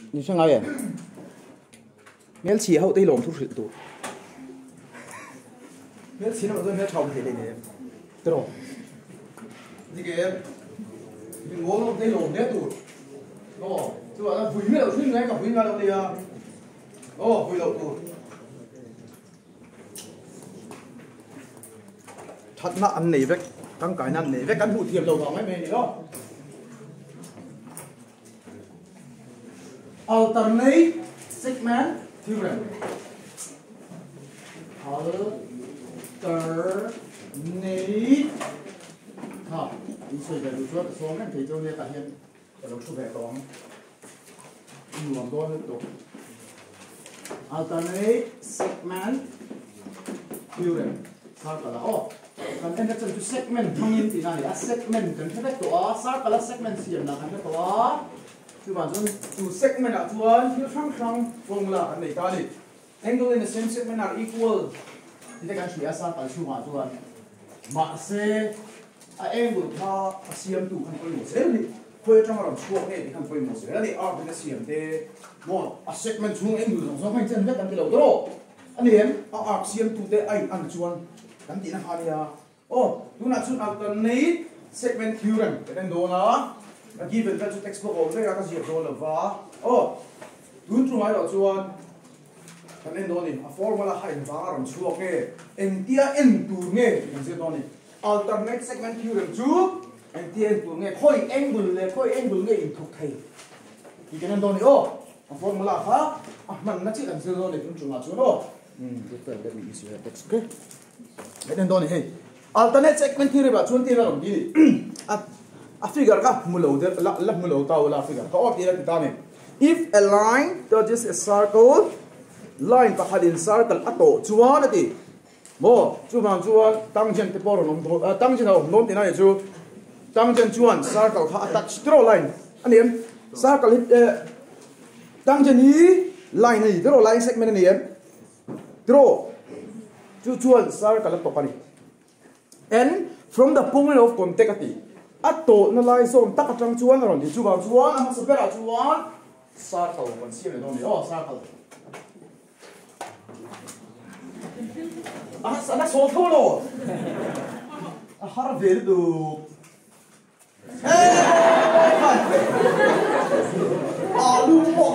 như thế này nếu chỉ hậu tây lồng thu sự tụ nếu chỉ nó rồi nếu chồng thì để rồi thì cái mình ngố tây lồng đấy tụ chứ là vui mấy đầu xuyên ngay cả vui ngay đâu đi vui đầu tụ thật là ăn nỉ với căng cái năn nỉ với cắn hụt thiềm đầu vào mấy mày này đó alternate segment theorem. Alternate đi chơi về đối số số này thì cho nên tại hiện ở đâu số về đó nhiều hơn tốt alternate segment theorem sao cả là còn em đã chọn cái segment thông tin thì này segment cần phải tổ sao cả là segment xiêm là cần phải tổ chứ bạn chú segment là chuan thiếu sang vùng là anh này ta đi angle in the same segment are equal thì cái chuyện sao cả chú mà chuan mà sẽ angle tha xiêm tụ không có một sẽ đi quay trong làm chuột này thì không có một sẽ đi ở bên xiêm thế một segment chung angle trong số phanh chân rất đằng cái đầu đó anh em xiêm tụ thế anh chuan đằng tí nó hai đi chúng ta chọn alternate segment theorem cái này đồ nó given that textbook over cái gì đó là va đúng chung hay là chuan cái này đồ này formula hay va làm chuột cái em tia em tu nghe cái gì đó này alternate segment theorem chú em tia em tu nghe khơi angle nghe in thuộc thầy thì cái này đồ này formula ha mình nó chỉ làm gì đó này đúng chung là chuan let me use your text okay cái này đồ này alternate segment theorem là chuan tia làm gì a figure ka mulo de la mulo taw la figure ka ok ila kitame if a line touches a circle line ka hadin circle ato chuan ati mo chuan tangent te por nom tangent ho nom tina chu tangent chuan circle ka attach draw line anem circle tangent ni line ni draw line segment ni draw chuan circle to pani and from the point of contact ati ato na lai zone tak atang chuan ron di chu bang chuan a sa bera chuan circle kon sim le doni circle ana so tholo har ver du alu mo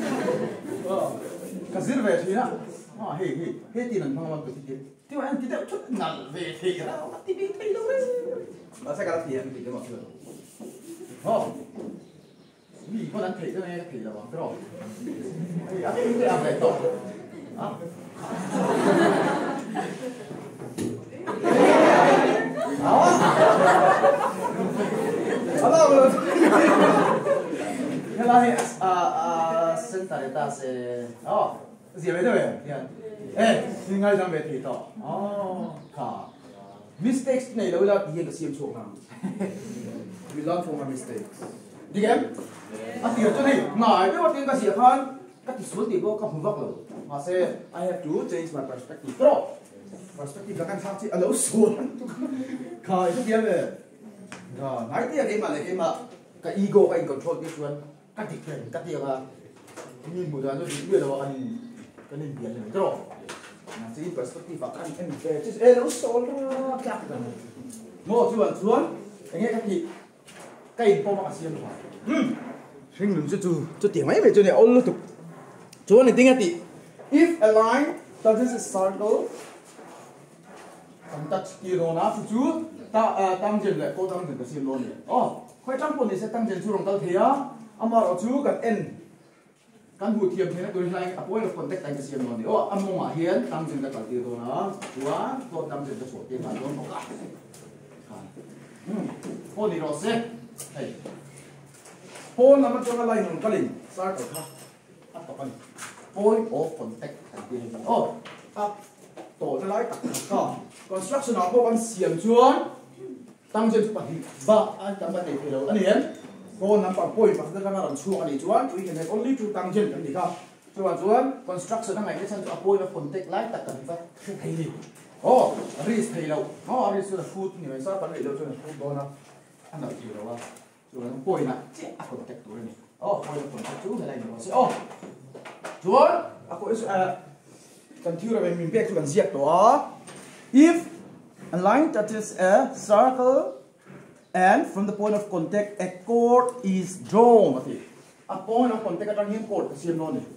ka zir ve thina he ti nan phang ti ti ti wa an ti da thut nal ve thi ra ti bi thei lo nó sẽ có tiền thì cái mọi người vì có đáng thấy cho nên thì là bằng rồi thì áp dụng cái làm này tốt hello sentar eta se gì vậy đấy nhưng ngay trong về thì to mistakes này đâu là gì cái xiêm chuột nào we learn from our mistakes đi em tiền cho đi ngài cái tiền cái gì hơn cái số tiền có không vấp rồi mà sẽ I have to change my perspective đó perspective là cái sao chứ lâu xuống khởi cái tiền về rồi nói tiền cái mà cái ego cái control cái chuyện cái tiền cái tiền là nhìn một cái nó biết là anh cái nên tiền này đó jadi perspektif akan NV just nó số nó chắc rồi một chuan xuống anh nghe cái info mà xem rồi hình dung cho tiếng mấy về cho này all tục chuan này tiếng thì if a line touches a circle touch kia rồi na chú tăng dần lại cô tăng dần cái xem luôn này khoai trong cuốn này sẽ tăng dần chú đồng tao thế á mà ở chú cần n kan hu thiam thena tu lai a point of contact ai ka siam non o ammo ma hian tam jin da ka ti do na chuan to tam jin da so te ma don ka ho ni ro se hey ho na ma chonga lai non kalin sa ka kha a to kan point of contact ai ti a to na lai ta ka construction of ho kan siam chuan tam jin pa hi ba a tam ba te lo ani hen con nằm bằng point bằng cái làm chuông này chuan we can have only two tangent cái gì không chuan construction nó ngày cái chân cho point và contact lại tất cả những cái thầy gì risk thầy lâu risk là food như vậy sao bạn lại lâu cho là food đó nó anh nào chịu đâu chuan point là chết contact tuổi này point of contact chú này nó sẽ chuan ako is kan theorem em min bek chu kan ziak to if a line touches a circle and from the point of contact a chord is drawn a point of contact atang hian chord siam no ni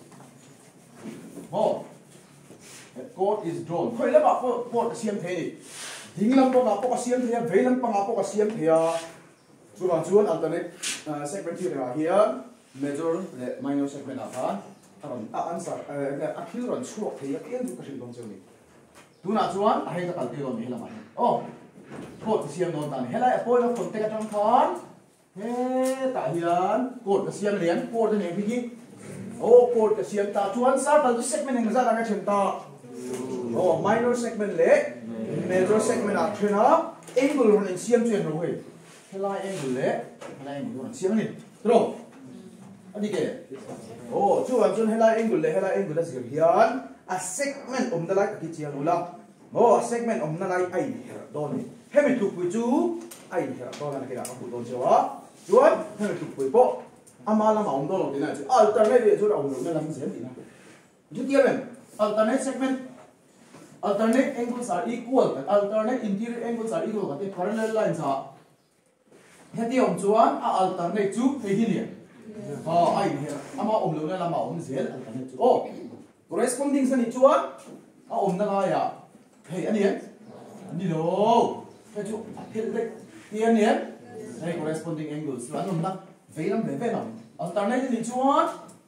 a chord is drawn khoi la ba chord siam the ni ding lam pa ko siam the ve lam pa ko siam the chuan alternate segment theorem here major le minor segment a answer a kilron chuak the a kian du ka rin dong cheu ni tuna chuan a hei ka kal te ron ni hela ma chord siam non tan hela a point of contact atang khan he ta hian chord ka siam lian chord ne hi chord ka siam ta chuan circle du segment eng za la ka chen ta minor segment le major segment a thena angle ron in siam chen ro he hela angle le hela angle ron siam ni tro ani ke chuan hela angle le hela angle la siam hian a segment da lai ka ki chiang ula a segment na lai ai don ni hemi tu pui chu ai don na ke la ka pu don chewa chuan hemi tu pui po ama la ma don lo dina chu alternate chu ra lo na lam sem dina ju tia men alternate segment alternate angles are equal alternate interior angles are equal ka te parallel lines are heti chuan a alternate chu he hi ni ai hi ama lo na la ma zel alternate chu corresponding sa ni chuan a na la ya hey ani lo he chu phil le tian ni hey corresponding angles lan na veilam ve na alternate ni chuan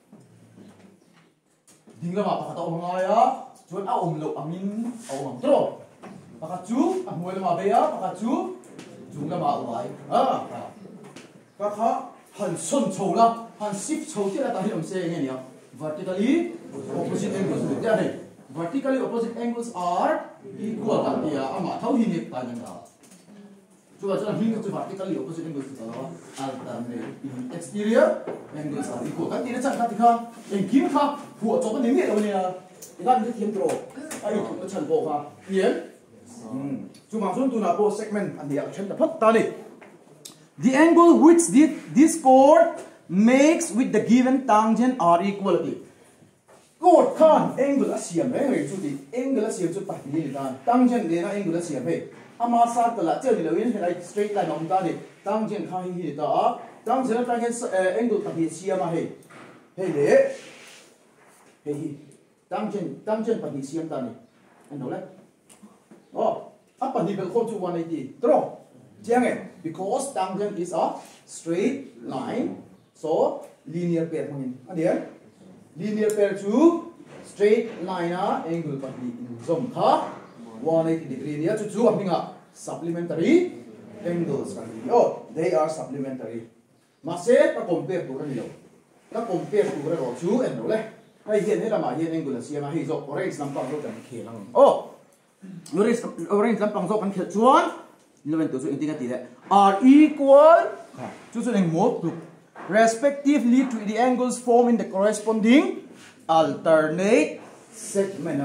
ding la ma pa ta nga ya chuan a lo amin am tro pa chu a muai la ma be ya pa chu jung la ma wai ka kha han son chou la han shift chou ti la ta hi se nge ni vertically opposite angles ya nei vertically opposite angles are equal ka tia ama thau hi ni ta nang la chuan hing chu vertically opposite angles ta la alternate exterior angles are equal ka ti na chang ka ti kha eng kim kha hu cho ka ni lo ni ikan ni thiam tro ai tu chan bo kha yen chu ma chun tu na po segment an dia chen ta phat ta ni the angle which this chord makes with the given tangent are equal chord khan angle asiam he chu ti angle asiam chu pa ni da tangent le na angle asiam he ama sa ta la che ni lo yin like straight line om ta ni tangent kha hi da tangent angle ta hi siam he he le he hi tangent pa hi siam ta ni ano le apa ni bel khom chu 180 tro chiang because tangent is a straight line so linear pair hangin adian linear pair to straight line angle pa hi zom kha 180 degree dia chu apinga supplementary angles kan they are supplementary mase ka compare tu kan lo ka compare tu ra ro chu and le hai hian he lama hian angle siam hi zo orange lampang ro kan khelang orange lampang zo kan khel chuan Eleven to inting are equal respectively to the angles formed in the corresponding alternate segment.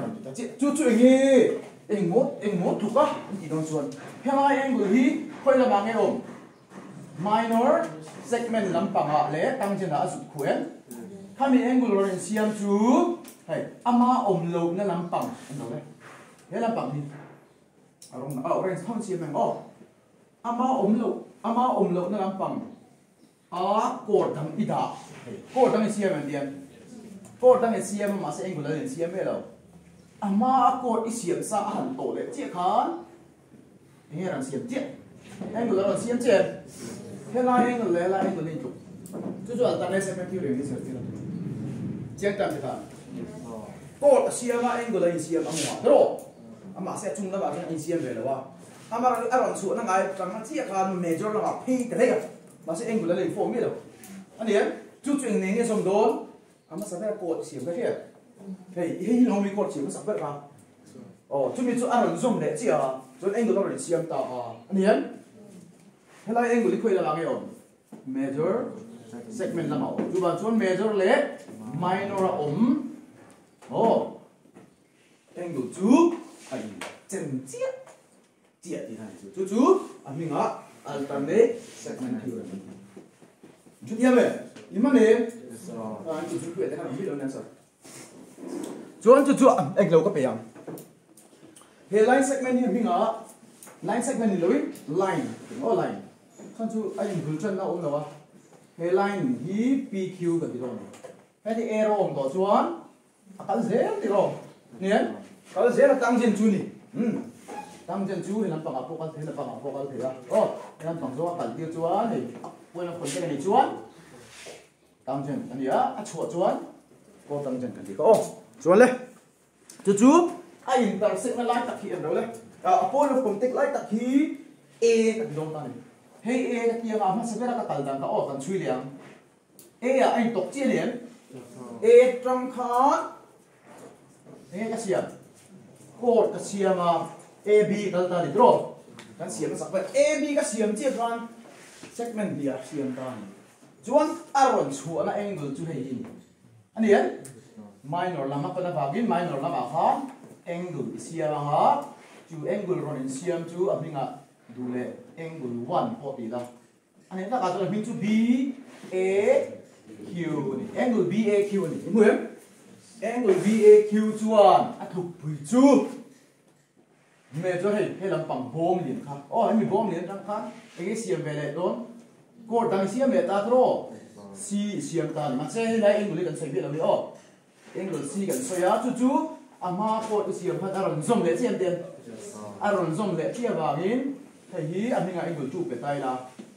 Minor segment lampang le tangent na asut kuen kami angle ron siam chu ama lo na lampang ano le he lampang ni arong orange thong siam ang ama lo na lampang chord dang ida chord dang siam ang dian chord dang siam ma se angle len siam me lo ama chord isiam sa han to le che khan he ran siam che angle ron siam che he la angle le la angle ni chu alternate segment theory ni se tira che tam ta chord siam angle len siam amwa tro ama se chung la ba ni siam ve lo wa ama aron chu na ngai tang na chi khan major la phi te le ma se angle le form mi lo ani chu chung ne nge som don ama sa ve chord siam ve he hey no mi chord siam sa ve ka chu mi chu aron zoom le chi chu angle lo siam ta ani hela angle li khoi la nge major segment la ma chu ba chu major le minor angle chu ai chen chia di na chu aminga alternate segment theorem chu dia me Imane chu chu cái này biết đâu nè sir chuan chu anh lâu có phải không he line segment hi minga line segment ni loi line o line khan chu ai bul chan na lawa he line hi pq ka ti ron he ti arrow to chuan akal zel ti ro nien kal zel tangent chu ni tangent chu hi lam pang apokal the la pang apokal the o lam pang zo kal ti chuan ni when kon te ni chuan tangent ani a chu chuan ko tangent kan ti ko chuan le chu ai intersect na line tak hi em đâu le a point of contact line tak hi a ka dong ta ni hey a ka ti ma sa vera ka tal dan ka o kan chui liang a a ai tok chi lian a trong khan a ka siam ko ka siam a b kal ta ni dro kan siam sak ba a b ka siam chi kan segment dia siam ta ni chuan aron chu ana angle chu hei in ani an minor lama pa na bagin minor lama khan angle isiamanga chu angle ron in siam chu abinga dule angle 1 40 da ani ta ka to min chu b a q ni angle b a q ni muem angle b a q chuan a thuk pui chu me cho he lam pang bom lin kha o mi bom lin tang kha enge siam vele don ko dang siam me ta tro c siam ta ma che lai angle kan sai bi lo ni o angle c kan so ya chu ama ko siam phat aron zom le chiam ten aron zom le chia wangin thei hi aminga angle chu pe tai la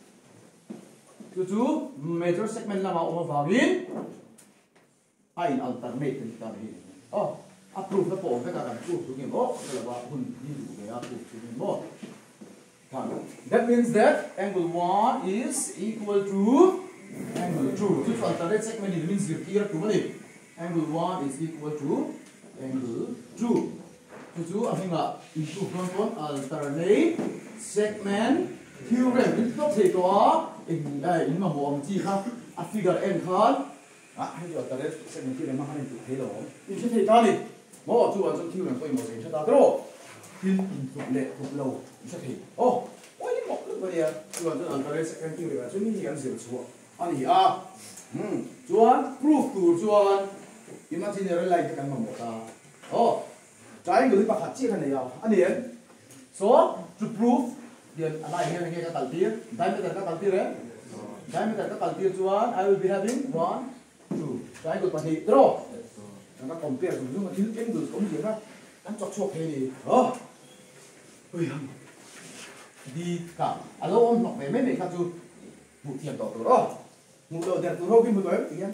chu major segment lama oma wangin ain alternate ni ta hi oh approve the form ka kan chu chu nge mo la ba hun ni du ge approve chu nge mo that means that angle 1 is equal to angle 2 chu alternate segment it means here to mani angle 1 is equal to angle 2 chu aminga improve kon alternate segment theorem in top thei to in ma mo ang chi kha a figure n khan hai jo alternate segment theorem ma han tu thei lo in che thei ta ni mo chu an chu theorem ko mo se ta tro tin in le thuk lo che thei oh oi mo ku ba ya chu an alternate segment theorem chu ni gan se chu ani a chuan proof tu chuan imaginary line kan ma mo ta oh triangle pa khat chi kan ya ani so to prove then ala nge ka kaltir diameter ka kaltir diameter ka kaltir chuan I will be having 1 2 triangle pa hi draw ka compare chu ma thil angle kom ji na kan chok chok he ni oh oi ham di ka alo om nok me ka chu mu thiam to to ro mu do der tu ro ki mu do ya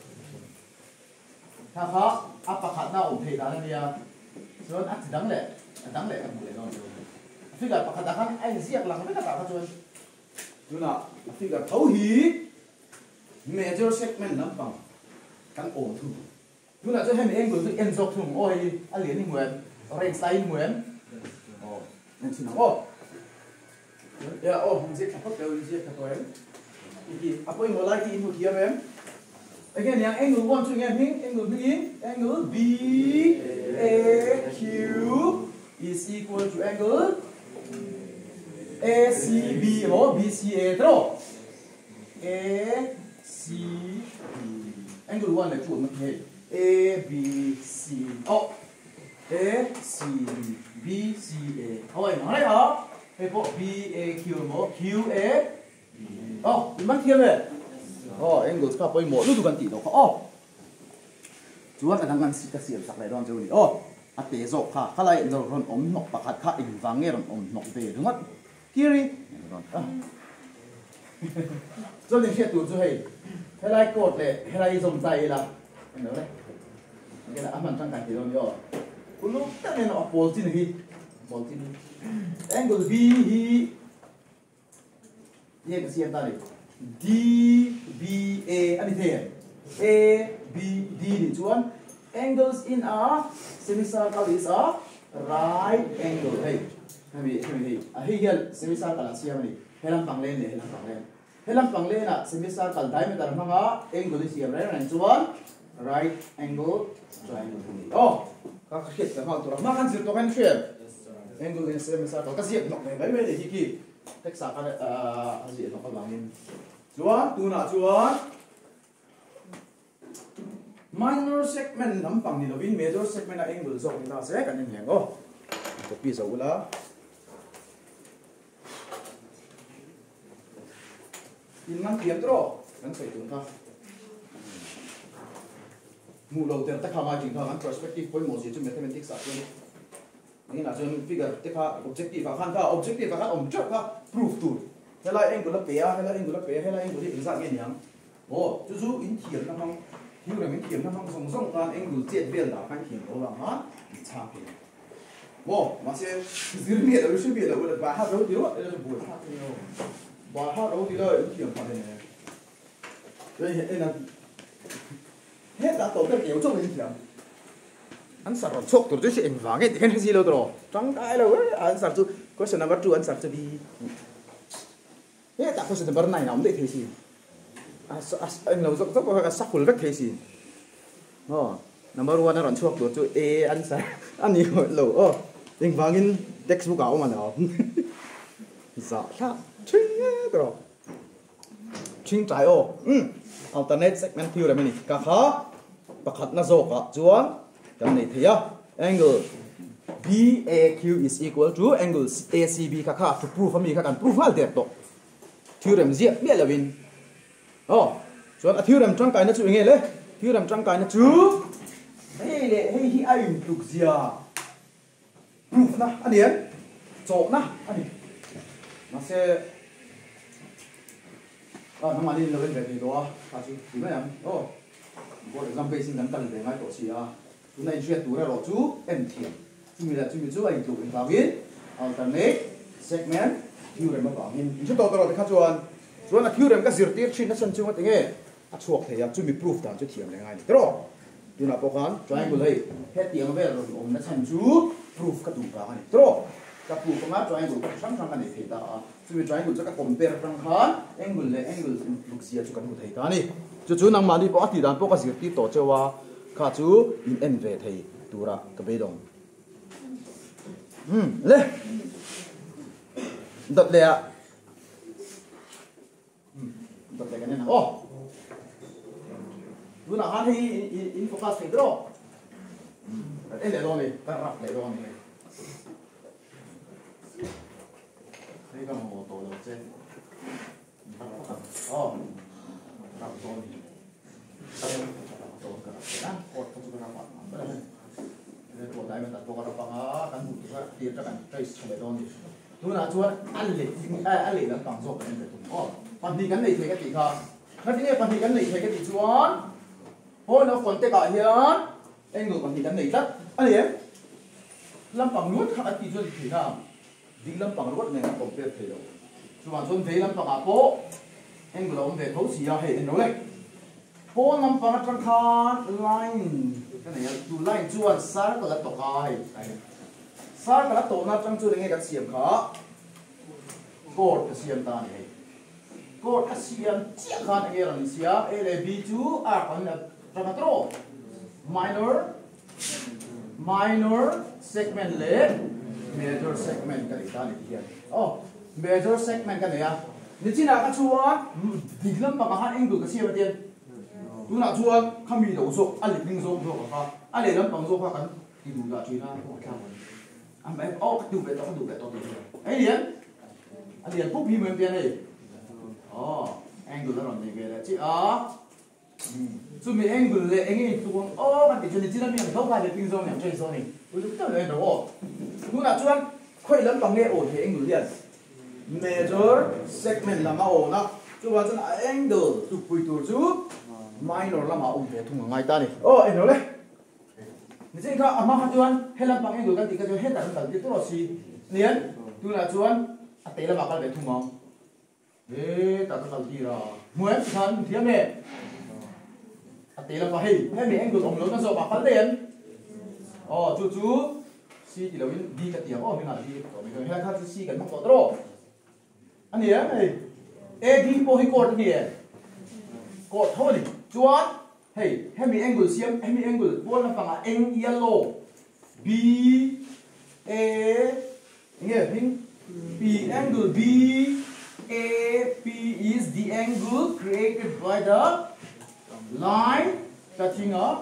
ta kha apa khat na om thei da na ya chuan a dang le ka mu le no figure pakhat khan ai ziak lang ka ta chuan tuna figure thau hi major segment lampang kan om thu tuna cho hem angle tu en jok thum oi a lian ni muan range line muan oh nên xin oh ya oh je ka phot le je ka to em iki apoi mo lai ki mu thiam em again yang angle 1 chu ngem hing angle begin angle b a q is equal to angle ACB or BCA draw ACB angle 1 là chuột mất hệ ABC oh ACB BCA thôi nói đấy hả hay bộ BAQ một QA oh mất thêm rồi oh angle các bôi một lúc gần tỷ đâu oh chúa cái thằng ngăn xịt cái xiềng sặc lại đòn rồi oh à tế dọc khá lại rồi còn ống nọc bạc hạt khá in vàng nghe rồi ống nọc về đúng không Kiri, cho nên khi tụi tôi hay lại cột để hay lại dùng tay là nhớ đấy, cái là áp mặt trong cảnh thì đâu nhớ, cũng lúc tất nhiên là ball tin hi, angle B hi, ये कैसी आता है D B A anh thế A B D đi chuan angles in a semicircle is a right angle hey hey hiel semicircle siam ni helam pang len le helam pang len a semicircle diameter manga angle siam rai chuan right angle triangle ni oh ka khet ka hal to ma kan sir to kan share angle in semicircle ka siam nok mai mai le hi ki tek sa ka a ji no ka langin chuan tu na chuan minor segment lampang ni lovin major segment a angle zo ni ta se kan ni heng o copy zo la in man tiam tro kan sai tun ka mu lo ter ta khama jing ka kan perspective point mo si chu mathematics a chen ni na chen figure te kha objective a khan ka objective a khan object ka proof tu hela angle la pe a hela angle la pe hela angle ni exact ni yang o chu chu in thiam na hang hiu ra min thiam na hang song song kan angle jet vel da kan thiam lo la ha cha pe mo ma se zir mi da shu bi da wo ba ha ro di lo da bu ha ni o ba ha ro di lo in thiam pa ne đây hiện là hết đã tổ cái kiểu trong hình thiểm anh sẵn rồi chốt tôi sẽ ảnh vàng cái cái gì đâu rồi trong cái đâu ấy anh sẵn chú có sự nào bắt chú anh sẵn cho đi hết đã có sự nào này nào cũng thế gì anh lâu dốc dốc có cái sắc full vết thế gì number one là chốt tôi chú anh sẵn anh nhiều lâu ảnh vàng in textbook áo mà nào dạ sao chính rồi chính trái alternate segment theorem này cả khá bậc hạt na zo cả chuan cái này thấy angle BAQ is equal to angle ACB cả khá to proveami kan prove hal det to theorem zia bia lawin chuan a theorem tang kai na chu nge le theorem tang kai na chu hey le hey hi ai tuk zia proof na anian cho na ani na se nó mà đi lên về thì đó à chú nói em có example xin gắn cần để ngay tổ sĩ chú này chuyện tú là rõ chú em thiền chú mình chú anh tụ anh vào biết alternate segment theorem mà vào mình chú tôi rồi thì khác chú là theorem cái diệt tiết trên nó sân chung cái tiếng nghe chuộc thì chú mình proof rằng chú thiền này ngay được rồi chú nào có khán triangle này hết tiếng về rồi nó sân chú proof cái đủ vào này được rồi các proof của nó triangle các sáng sáng cái này thì ta chú mình triangle cho các compare trong khán angle lúc xưa chú cần thấy ta này chú nang mà đi bỏ thì đàn bỏ cái gì thì tổ cho wa cả chú in end về thầy tu ra cái bê đồng lên đập lẹ đập lẹ cái này nào chú nào hắn thì in focus thì đó cái lẹ đó này cái rap lẹ đó này đây là một tổ đầu trên rap đó nàyตัวได้มันตัดตัวกระปังกันหมุนตัวเตียนจะกันใจสมัยตอนนี้ตัวน่ะชวนอันเล็กอันเล็กแล้วต่างโซ่กันเป็นตัวปันทีกันในเทกันตีค่ะถ้าที่นี่ปันทีกันในเทกันตีชวนโอ้เราคนเตะก่อนเฮียนเอ็งดูปันทีกันในตัดอันนี้ลำปังรถขับตีชวนตีค่ะดีลำปังรถเนี่ยผมเปรียบเทียบชวนชนเทลำปังอาโปเอ็งดูเราเป็นเขาเสียเหตุเราเลยโป้ลำปังจังคานไลน์cái nàyดูไล่จวนซาก็ละตกไอ้ซาก็ละตกนับจังจูได้ไงกับเสียมขาโกดกับเสียมตาเนี่ยโกดกับเสียมเจี๊ยกันไงเราเสียเอเลบีจูคนเนี่ยจังกระโต minor segment เล็ก major segment กันอีกตาเนี่ยที่major segment กันเนี่ยนี่จีน่าก็ชัวดีลำปังอาหารเองดูกับเสียมเดียนดูน่าชัวข้ามีดาวโซ่อะไรลิงโซ่โซ่ก็อะไรลำปังโซ่ก็กันที่ดูน่าจีน่าโอ้แค่วันไม่ดูไปต่อตัวไอ้เลี้ยนอันเลี้ยนพวกพี่เหมือนเปลี่ยนเลยแองดูแล้วหล่อนนี่เกล้จีจุดมีแองดูเลยแองตัวมันติดจนจีน่ามีอย่างเท่ากันเลยลิงโซ่อย่างเช่นโซ่นี่ดูตัวเลยดูน่าชัวค่อยลำปังเนี่ยโอ้เทแองดูเลี้ยน major segment ละมาโอ้นะชัวจนแองดูตุกปุยตัวจูminor ละมาอุ้มเททุ่งง่ายตานี่เอ็นเลยนี่จริงค่ะอามาฮัจวนเฮลัมปังเองดูกันติกันจนเฮตันตันที่ตัวสีเนียนดูนะจวนอัตเตละมากันไปทุ่งมองตัดตันที่ละเหมือนกันเทียมเนี่ยอัตเตละมาให้เมียเองดูอมรถกันสอบกันเรียนจู่สีที่เราดีกันเตียงมีงานดีต่อไปให้ข้าจะสีกันทั้งตัวอันนี้ดีโปให้กดเนี่ยกดเท่านี้จวนhey, hemi angle siam, hemi angle. Buat apa ngah? Eng yellow. B A, ini B angle B A P is the angle created by the line touching a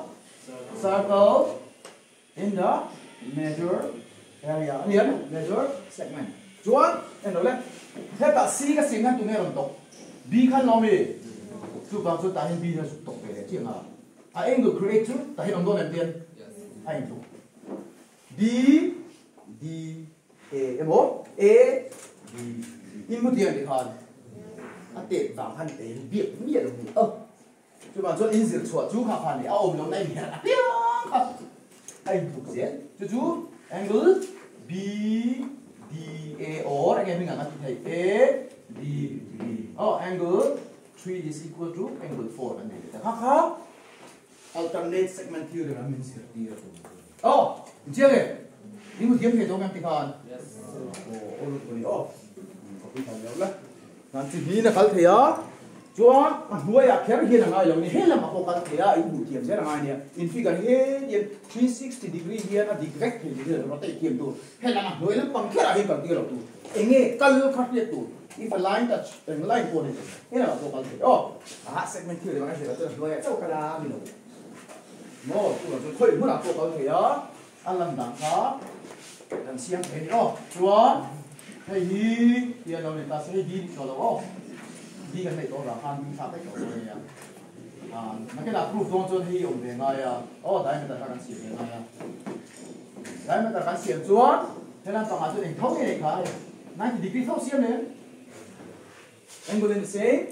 circle in the measure area liền measure segment chuan em nói lên thế cả C cái C ngăn tụi nghe đồng tộc B khăn lo mì tụi bằng tụi ta hình B là sụt tộc về chuyện à anh người create chứ ta hình đồng đô làm tiền anh tụi D D A em bố A D in một tiền thì còn anh tiền vàng khăn tiền việc miệt rồi tụi bằng tụi in dịch chuột chú khả khăn thì ôm nó này miệt là anh thuộc diễn chú angle B D A O anh em mình ngắn thầy A D D angle 3 is equal to angle 4 anh em khác khác alternate segment theorem là mình sẽ đi rồi chưa kì những một kiếm thể trong em thì còn có cái thằng nhớ đấy làm gì đi là phải thế á chúa nuôi à kéo hiện là ngay rồi hết là mà có cái thế à một kiếm sẽ là ngay nè in figure hết in 360 degree here là direct thì giờ nó tay kiếm tu hết là mà nuôi nó bằng cái là hiện cần tiêu rồi tu anh nghe cân khắc liệt tu if a line touch a line for it hết là có cái thế segment theorem anh sẽ là nuôi cháu cái là mình nó tu là tôi khơi muốn là có cái thế á anh làm đẳng khó làm xiêm thế chúa hay đi tiền đâu người ta sẽ đi cho đâu đi cái này đó là han đi phát cái chỗ này nó cái là proof don't cho hi ông về ngay đấy người ta đang xiêm về ngay đấy người ta đang xiêm chúa thế là tao cho định thấu cái này cả 90 degree thấu xiêm lên angle in the same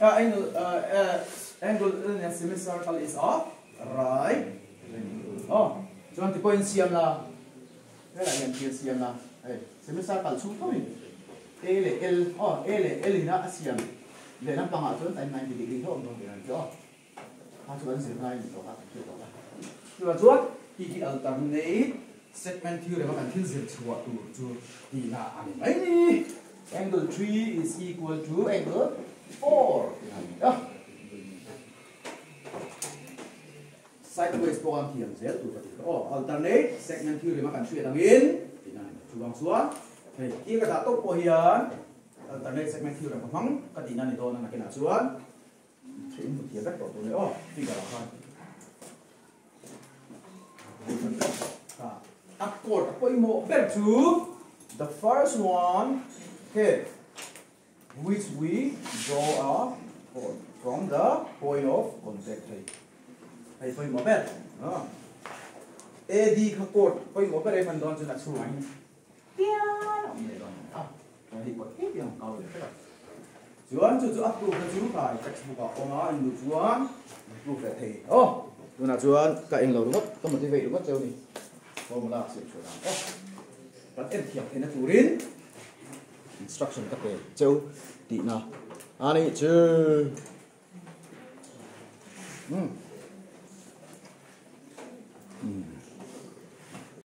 angle in a semicircle is off right cho nên thì point xiêm là cái là nhận tiền xiêm là semicircle xuống thôi A là L là xiêm để làm bằng cho tại 90 degree thôi không được chưa cho nên xiêm này có các kiểu đó là chuột thì cái alternate segment theorem mà cần thiên diện chuột tu thì là anh ấy angle 3 is equal to angle 4 sideways program thiền dễ tụi alternate segment theorem mà cần suy tăng in thì này chú bằng xuống thì khi cái đã tốt của hiền alternate segment theorem bằng phẳng cái tí này đó là cái nào xuống thì một thiền rất tốt nữa thì cả là accord appointment back to the first one okay which we draw a point from the point of contact hay point một bên AD khắc cột point một bên đây phần đòn cho là xuống anh thì có tiếp theo câu đấy chuan chú approve cái chú phải textbook của nó anh được chuan approve cái thầy tôi là chuan cái anh lâu đúng không có một cái vậy đúng không châu này formula sẽ chuan bắt em thiệp thế nó chủ đến instruction các cái châu tí nào anh ấy chứ